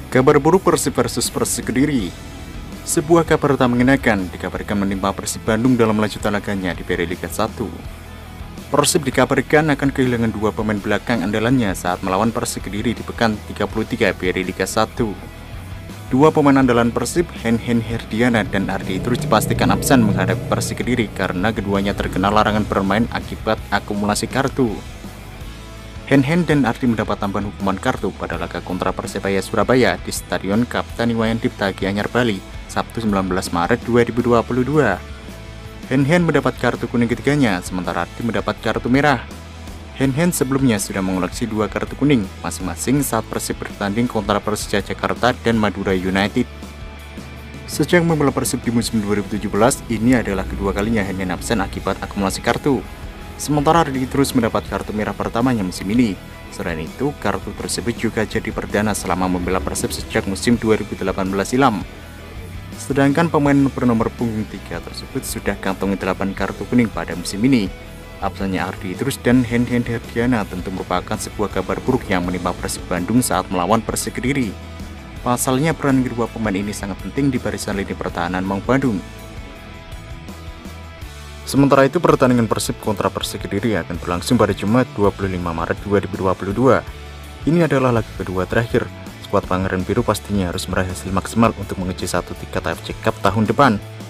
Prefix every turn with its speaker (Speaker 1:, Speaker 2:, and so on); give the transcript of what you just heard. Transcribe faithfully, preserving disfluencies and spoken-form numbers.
Speaker 1: Kabar buruk Persib versus Persik Kediri. Sebuah kabar tak mengenakan dikabarkan menimpa Persib Bandung dalam lanjutan laganya di P R Liga satu. Persib dikabarkan akan kehilangan dua pemain belakang andalannya saat melawan Persik Kediri di pekan tiga puluh tiga P R Liga satu. Dua pemain andalan Persib, Hen Hen Herdiana dan Ardi Idrus dipastikan absen menghadapi Persik Kediri karena keduanya terkena larangan bermain akibat akumulasi kartu. Hen Hen dan Ardi mendapat tambahan hukuman kartu pada laga kontra Persebaya Surabaya di Stadion Kapten Iwayan Dipta Gianyar Bali, Sabtu sembilan belas Maret dua ribu dua puluh dua. Hen Hen mendapat kartu kuning ketiganya, sementara Ardi mendapat kartu merah. Hen Hen sebelumnya sudah mengoleksi dua kartu kuning, masing-masing saat Persib bertanding kontra Persija Jakarta dan Madura United. Sejak membela Persib di musim dua ribu tujuh belas, ini adalah kedua kalinya Hen Hen absen akibat akumulasi kartu. Sementara Ardi terus mendapat kartu merah pertamanya musim ini. Selain itu, kartu tersebut juga jadi perdana selama membela Persib sejak musim dua ribu delapan belas silam. Sedangkan pemain bernomor punggung tiga tersebut sudah kantongi delapan kartu kuning pada musim ini. Absennya Ardi Idrus dan Hen Hen Herdiana tentu merupakan sebuah kabar buruk yang menimpa Persib Bandung saat melawan Persik Kediri. Pasalnya peran kedua pemain ini sangat penting di barisan lini pertahanan Maung Bandung. Sementara itu, pertandingan Persib kontra Persik Kediri akan berlangsung pada Jumat dua puluh lima Maret dua ribu dua puluh dua. Ini adalah laga kedua terakhir. Skuad Pangeran Biru pastinya harus meraih hasil maksimal untuk mengejar satu tiket A F C Cup tahun depan.